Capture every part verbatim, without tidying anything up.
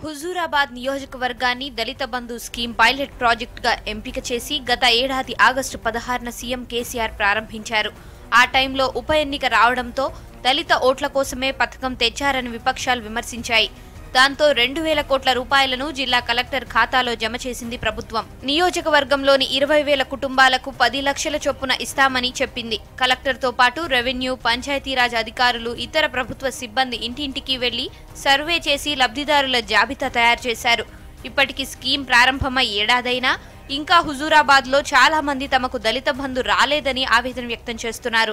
హుజూరాబాద్ నియోజకవర్గాన్ని Dalit Bandhu scheme pilot project గా ఎంపిక చేసి గత ఏడాది ఆగస్టు పదహారున సీఎం కేసీఆర్ ప్రారంభించారు. ఆ టైంలో ఉప ఎన్నిక రావడంతో దళిత ఓట్ల కోసమే పథకం తెచ్చారని విపక్షాలు విమర్శించాయి. దాంతో రెండు వేల కోట్ల రూపాయలను జిల్లా కలెక్టర్ ఖాతాలో జమ చేసింది ప్రభుత్వం. నియోజకవర్గంలోని ఇరవై వేల కుటుంబాలకు పది లక్షల చొప్పున ఇస్తామని చెప్పింది. కలెక్టర్తో పాటు రెవెన్యూ, పంచాయతీరాజ్ అధికారులు, ఇతర ప్రభుత్వ సిబ్బంది ఇంటింటికి వెళ్లి సర్వే చేసి లబ్ధిదారుల జాబితా తయారు చేశారు. ఇప్పటికి స్కీమ్ ప్రారంభమై ఏడాదైనా ఇంకా హుజూరాబాద్ లో చాలా మంది తమకు దళిత బంధు రాలేదని ఆవేదన వ్యక్తం చేస్తున్నారు.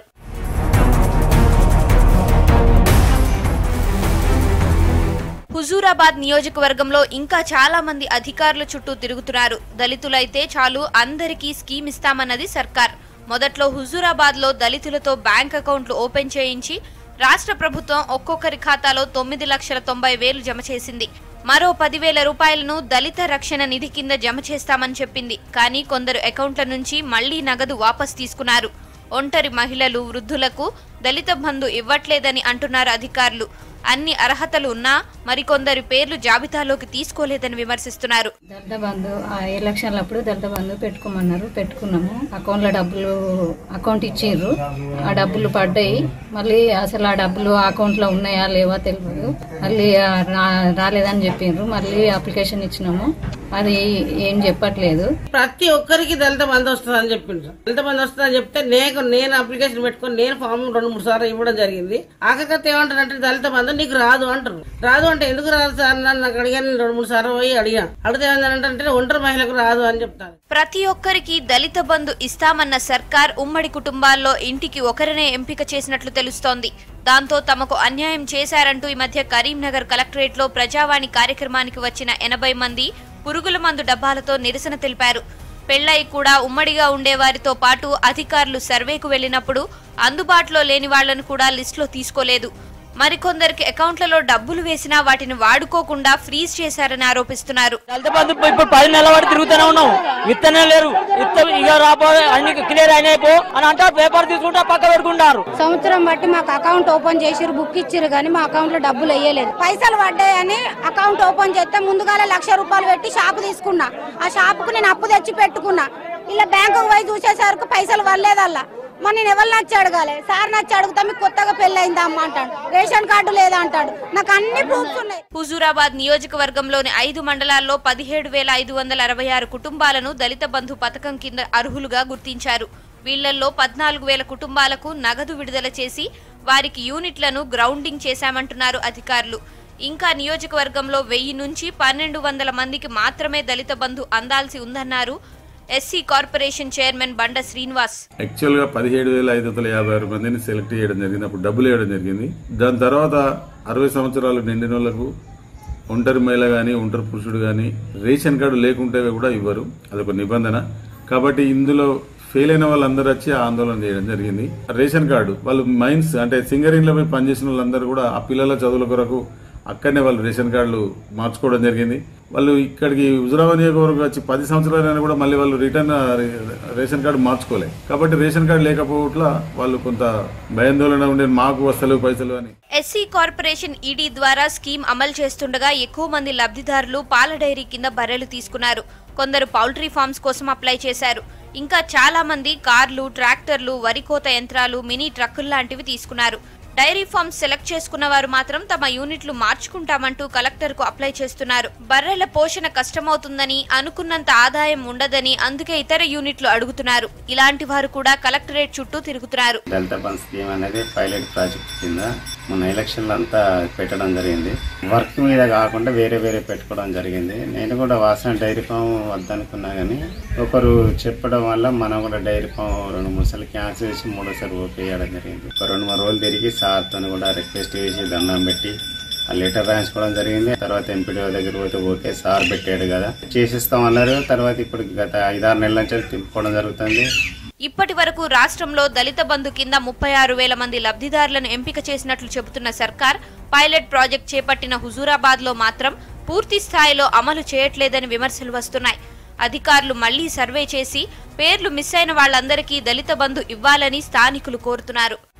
హుజూరాబాద్ నియోజకవర్గంలో ఇంకా చాలా మంది అధికారుల చుట్టూ తిరుగుతున్నారు. దళితులైతే చాలు, అందరికీ స్కీమ్ ఇస్తామన్నది సర్కార్. మొదట్లో హుజూరాబాద్ లో దళితులతో బ్యాంక్ అకౌంట్లు ఓపెన్ చేయించి రాష్ట్ర ప్రభుత్వం ఒక్కొక్కరి ఖాతాలో తొమ్మిది లక్షల తొంభై వేలు జమ చేసింది. మరో పదివేల రూపాయలను దళిత రక్షణ నిధి కింద జమ చేస్తామని చెప్పింది. కానీ కొందరు అకౌంట్ల నుంచి మళ్లీ నగదు వాపస్ తీసుకున్నారు. ఒంటరి మహిళలు, వృద్ధులకు దళిత బంధు ఇవ్వట్లేదని అంటున్నారు అధికారులు. అన్ని అర్హతలు ఉన్నా మరికొందరి పేర్లు జాబితాలోకి తీసుకోలేదని విమర్శిస్తున్నారు. దళిత బంధు ఎలక్షన్లప్పుడు దళిత బంధు పెట్టుకోమన్నారు, పెట్టుకున్నాము. అకౌంట్లో డబ్బులు అకౌంట్ ఇచ్చిర్రు, ఆ డబ్బులు పడ్డాయి. మళ్ళీ అసలు ఆ డబ్బులు అకౌంట్లో ఉన్నాయా లేవా తెలియదు. మళ్ళీ రాలేదని చెప్పిండ్రు. మళ్ళీ అప్లికేషన్ ఇచ్చినాము, అది ఏం చెప్పట్లేదు. ప్రతి ఒక్కరికి దళిత బంధు వస్తుందని చెప్పిండ్రు. దళిత బంధు వస్తుందని చెప్తే నేను నేను అప్లికేషన్ పెట్టుకుని నేను ఫామ్ రెండు మూడు సార్లు ఇవ్వడం జరిగింది. ఆఖరికత ఏమంటారంటే దళిత బంధు నీకు రాదు అంటారు. రాదు అంటే ఎందుకు రాదు సార్ నన్ను నాకు అడిగాను, రెండు మూడు సార్లు పోయి అడిగా. అడిగితే ఏమంటే ఒంటరి మహిళకు రాదు అని చెప్తారు. ప్రతి ఒక్కరికి దళిత బంధు ఇస్తామన్న సర్కార్ ఉమ్మడి కుటుంబాల్లో ఇంటికి ఒకరినే ఎంపిక చేసినట్లు తెలుస్తోంది. దాంతో తమకు అన్యాయం చేశారంటూ ఈ మధ్య కరీంనగర్ కలెక్టరేట్ లో ప్రజావాణి కార్యక్రమానికి వచ్చిన ఎనభై మంది పురుగుల మందు డబ్బాలతో నిరసన తెలిపారు. పెళ్లై కూడా ఉమ్మడిగా ఉండేవారితో పాటు అధికారులు సర్వేకు వెళ్లినప్పుడు అందుబాటులో లేని వాళ్లను కూడా లిస్టులో తీసుకోలేదు. మరికొందరికి అకౌంట్లలో డబ్బులు వేసినా వాటిని వాడుకోకుండా ఫ్రీజ్ చేశారని ఆరోపిస్తున్నారు. దళిత బంధు ఇప్పుడు పది నెలల వాడి తిరుగుతూనే ఉన్నాం, విత్తనే లేరు. ఇక రాబోయే అన్ని క్లియర్ అయినాయిపో అని అంటే పేపర్ తీసుకుంటా పక్క పెట్టుకుంటారు. సంవత్సరం బట్టి మాకు అకౌంట్ ఓపెన్ చేసిరు, బుక్ ఇచ్చిరు, కానీ మా అకౌంట్ లో డబ్బులు వేయలేదు. పైసలు పడ్డాయని అకౌంట్ ఓపెన్ చేస్తే ముందుగానే లక్ష రూపాయలు పెట్టి షాపు తీసుకున్నా. ఆ షాపుకు నేను అప్పు తెచ్చి పెట్టుకున్నా. ఇలా బ్యాంకు పోయి చూసేసరికి పైసలు పడలేదల్లా. మరి నేను ఎవరు నచ్చి అడగాలి? సార్ నచ్చి అడుగుతా మీకు కొత్తగా పెళ్ళయిందా అమ్మ అంటాడు, రేషన్ కార్డు లేదా అంటాడు. నాకు అన్ని ప్రూఫ్స్ ఉన్నాయి. హుజూరాబాద్ నియోజకవర్గంలోని ఐదు మండలాల్లో పదిహేడు వేల ఐదు వందల అరవై ఆరు కుటుంబాలను దళిత బంధు పథకం కింద అర్హులుగా గుర్తించారు. వీళ్లలో పద్నాలుగు వేల కుటుంబాలకు నగదు విడుదల చేసి వారికి యూనిట్లను గ్రౌండింగ్ చేశామంటున్నారు అధికారులు. ఇంకా నియోజకవర్గంలో వెయ్యి నుంచి పన్నెండు వందల మందికి మాత్రమే దళిత బంధు అందాల్సి ఉందన్నారు ఎస్సీ కార్పొరేషన్ చైర్మన్ బండ శ్రీనివాస్. యాక్చువల్ గా పదిహేడు వేల ఐదు వందల యాభై ఆరు మందిని సెలెక్ట్ చేయడం జరిగింది. అప్పుడు డబ్బులు వేయడం జరిగింది. దాని తర్వాత అరవై సంవత్సరాలు నిండిన వాళ్లకు, ఒంటరి మహిళ గాని ఒంటరి పురుషుడు గాని రేషన్ కార్డు లేకుంటే కూడా ఇవ్వరు, అదొక నిబంధన. కాబట్టి ఇందులో ఫెయిల్ అయిన వాళ్ళందరూ వచ్చి ఆందోళన చేయడం జరిగింది. రేషన్ కార్డు వాళ్ళు మైన్స్ అంటే సింగరింగ్ పై పనిచేసిన వాళ్ళందరూ కూడా ఆ పిల్లల చదువుల కొరకు అక్కడనే వాళ్ళు రేషన్ కార్డులు మార్చుకోవడం జరిగింది. వాళ్ళు ఇక్కడికి హుజూరాబాద్ నియోజకవర్గం వచ్చి పది సంవత్సరాలైనా కూడా మళ్ళీ వాళ్ళు రిటర్న్ రేషన్ కార్డు మార్చుకోలేదు. కాబట్టి రేషన్ కార్డు లేకపోవట్ల వాళ్ళు కొంత భయాందోళన ఉండే, మాకు వస్తలేవు పైసలు అని. ఎస్సీ కార్పొరేషన్ ఈడీ ద్వారా స్కీమ్ అమలు చేస్తుండగా ఎక్కువ మంది లబ్ధిదారులు పాల డైరీ కింద బర్రెలు తీసుకున్నారు. కొందరు పౌల్ట్రీ ఫార్మ్స్ కోసం అప్లై చేశారు. ఇంకా చాలా మంది కార్లు, ట్రాక్టర్లు, వరి కోత యంత్రాలు, మినీ ట్రక్కులు లాంటివి తీసుకున్నారు. డైరీ ఫార్మ్స్ సెలెక్ట్ చేసుకున్న వారు మాత్రం తమ యూనిట్లు మార్చుకుంటామంటూ కలెక్టర్ కు అప్లై చేస్తున్నారు. బర్రెల పోషణ కష్టమవుతుందని, అనుకున్నంత ఆదాయం ఉండదని అందుకే ఇతర యూనిట్లు అడుగుతున్నారు. ఇలాంటి వారు కూడా కలెక్టరేట్ చుట్టూ తిరుగుతున్నారు. దళిత బంధు స్కీమ్ అనేది పైలట్ ప్రాజెక్ట్ కింద మొన్న ఎలక్షన్లు అంతా పెట్టడం జరిగింది. వర్క్ మీద కాకుండా వేరే వేరే పెట్టుకోవడం జరిగింది. నేను కూడా వాసన డైరీ ఫామ్ వద్దనుకున్నా కానీ ఒకరు చెప్పడం వల్ల మనం కూడా డైరీ ఫామ్ రెండు మూడు సార్లు క్యాన్సిల్ చేసి మూడోసారి ఓకే చేయడం జరిగింది. ఒక రెండు మూడు రోజులు తిరిగి సార్తో కూడా రిక్వెస్ట్ చేసి దండం పెట్టి ఆ లెటర్ రాయించుకోవడం జరిగింది. తర్వాత ఎంపీడీఓ దగ్గర పోతే ఓకే సార్ పెట్టాడు కదా చేసిస్తాం అన్నారు. తర్వాత ఇప్పుడు గత ఐదారు నెలల నుంచి తిప్పుకోవడం జరుగుతుంది. ఇప్పటి వరకు రాష్ట్రంలో దళిత బంధు కింద ముప్పై ఆరు వేల మంది లబ్ధిదారులను ఎంపిక చేసినట్లు చెబుతున్న సర్కార్ పైలట్ ప్రాజెక్ట్ చేపట్టిన హుజూరాబాద్ లో మాత్రం పూర్తి స్థాయిలో అమలు చేయట్లేదని విమర్శలు వస్తున్నాయి. అధికారులు మళ్లీ సర్వే చేసి పేర్లు మిస్ అయిన వాళ్లందరికీ దళిత బంధు ఇవ్వాలని స్థానికులు కోరుతున్నారు.